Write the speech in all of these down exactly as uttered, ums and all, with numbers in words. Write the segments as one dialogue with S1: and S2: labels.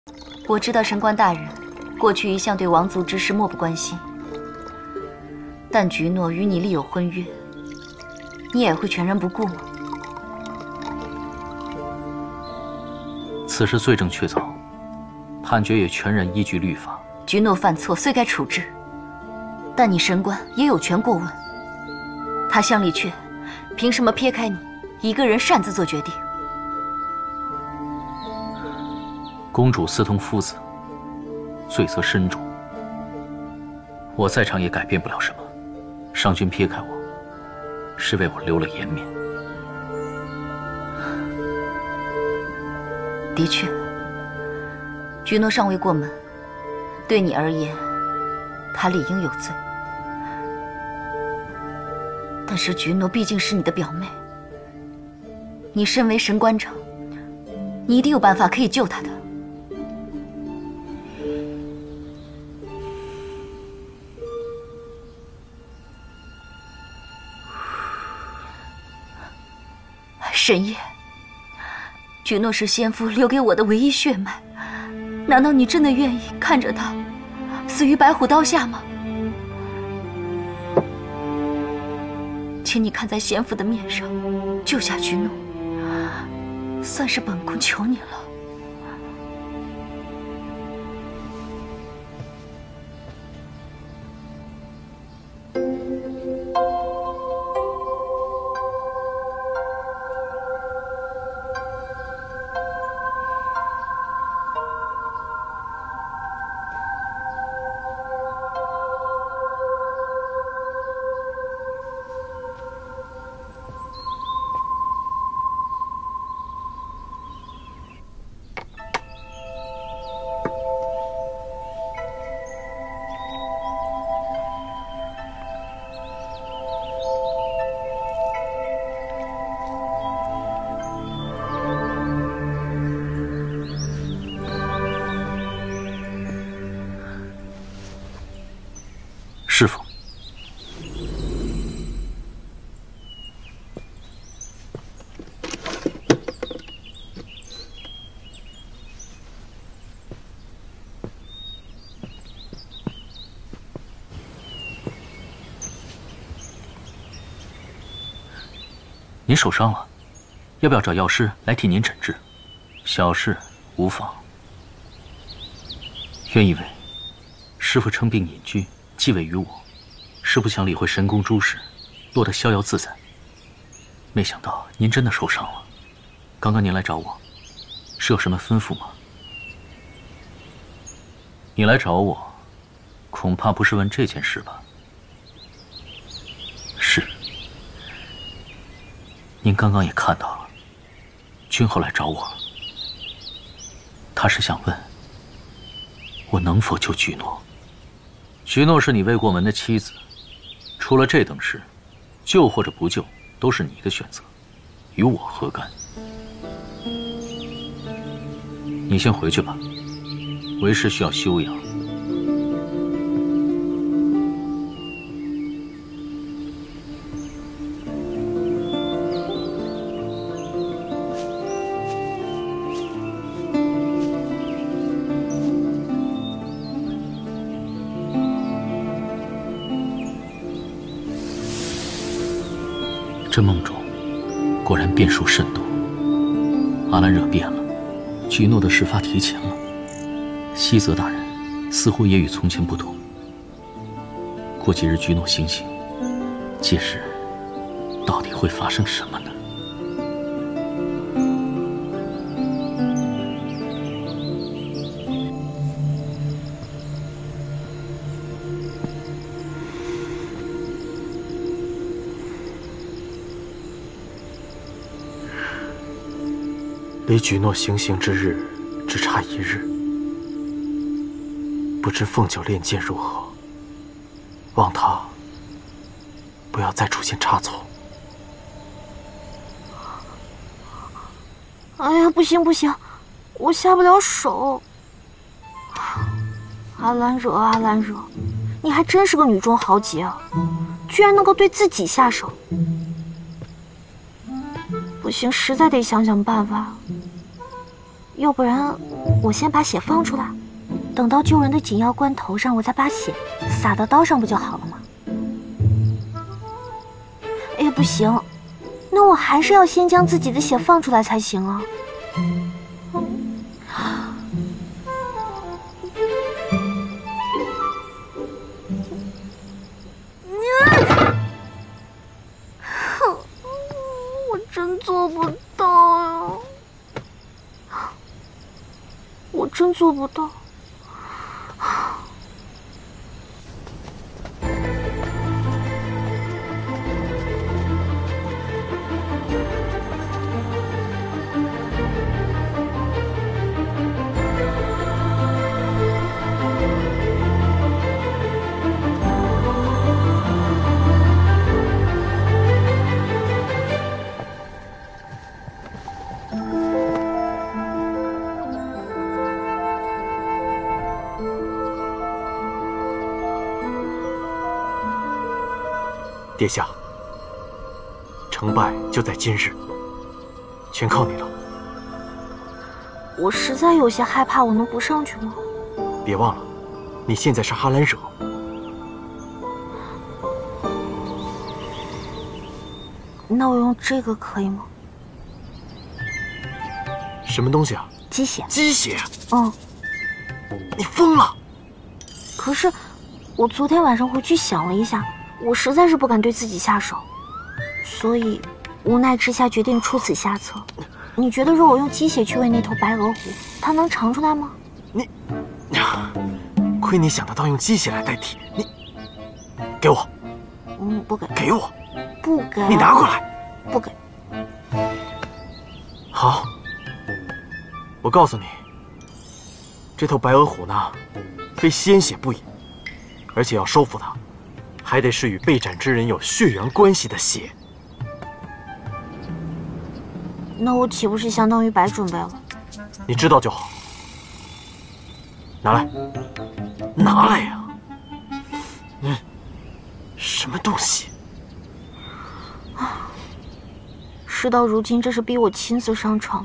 S1: 我知道神官大人过去一向对王族之事漠不关心，但菊诺与你立有婚约，你也会全然不顾吗？
S2: 此事罪证确凿，判决也全然依据律法。
S1: 菊诺犯错虽该处置，但你神官也有权过问。他乡里却凭什么撇开你一个人擅自做决定？
S2: 公主私通夫子，罪责深重。我在场也改变不了什么。上君撇开我，是为我留了颜面。
S1: 的确，菊诺尚未过门，对你而言，他理应有罪。但是菊诺毕竟是你的表妹，你身为神官长，你一定有办法可以救她的。神爷，菊诺是先父留给我的唯一血脉，难道你真的愿意看着他死于白虎刀下吗？请你看在先父的面上，救下菊诺，算是本宫求你了。
S2: 师父，您受伤了，要不要找药师来替您诊治？小事无妨。原以为师父称病隐居，继位于我，是不想理会神宫诸事，落得逍遥自在。没想到您真的受伤了。刚刚您来找我，是有什么吩咐吗？你来找我，恐怕不是问这件事吧？是。您刚刚也看到了，君后来找我了。他是想问，我能否救菊诺？菊诺是你未过门的妻子，出了这等事，救或者不救都是你的选择，与我何干？你先回去吧，为师需要休养。这梦中果然变数甚多，阿兰惹变了，菊诺的事发提前了，西泽大人似乎也与从前不同。过几日菊诺行刑，届时到底会发生什么呢？
S3: 离菊诺行刑之日只差一日，不知凤九炼剑如何，望他不要再出现差错。
S4: 哎呀，不行不行，我下不了手。阿兰惹阿兰惹，你还真是个女中豪杰啊，居然能够对自己下手。不行，实在得想想办法。 要不然我先把血放出来，等到救人的紧要关头上，我再把血洒到刀上不就好了吗？哎，不行，那我还是要先将自己的血放出来才行啊。我真做不到呀，我真做不到。
S3: 殿下，成败就在今日，全靠你了。
S4: 我实在有些害怕，我能不上去吗？
S3: 别忘了，你现在是哈兰惹。
S4: 那我用这个可以吗？
S3: 什么东西啊？
S4: 鸡血。
S3: 鸡血？
S4: 嗯。
S3: 你疯了！
S4: 可是，我昨天晚上回去想了一下。我实在是不敢对自己下手，所以无奈之下决定出此下策。你觉得若我用鸡血去喂那头白鹅狐，它能尝出来吗？
S3: 你，亏你想得到用鸡血来代替。你，给我。
S4: 嗯，不给。
S3: 给我。
S4: 不给。
S3: 你拿过来。
S4: 不给。
S3: 好，我告诉你，这头白鹅虎呢，非鲜血不饮，而且要收服它。还得是与被斩之人有血缘关系的血。
S4: 那我岂不是相当于白准备了？
S3: 你知道就好。拿来，拿来呀！嗯，什么东西？事
S4: 到如今，这是逼我亲自上场了。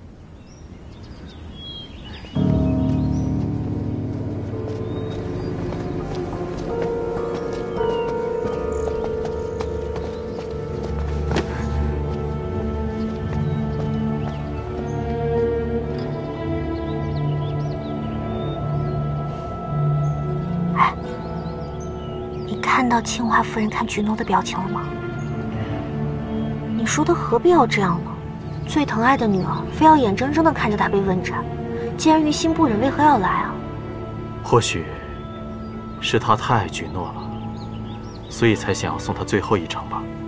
S4: 看到青华夫人看菊诺的表情了吗？你说她何必要这样呢？最疼爱的女儿，非要眼睁睁地看着她被问斩，既然于心不忍，为何要来啊？
S3: 或许是她太爱菊诺了，所以才想要送她最后一程吧。